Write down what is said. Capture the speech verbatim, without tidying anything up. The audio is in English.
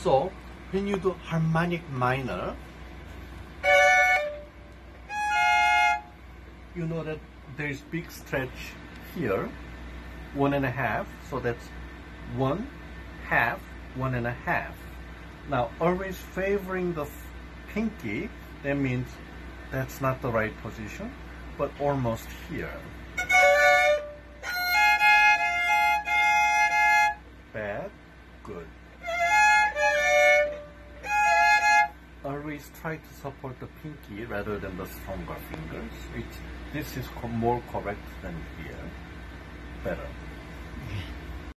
So when you do harmonic minor, you know that there is big stretch here, one and a half, so that's one, half, one and a half. Now always favoring the pinky, that means that's not the right position, but almost here. Bad, good. Always try to support the pinky rather than the stronger fingers. It's, this is co more correct than here. Better.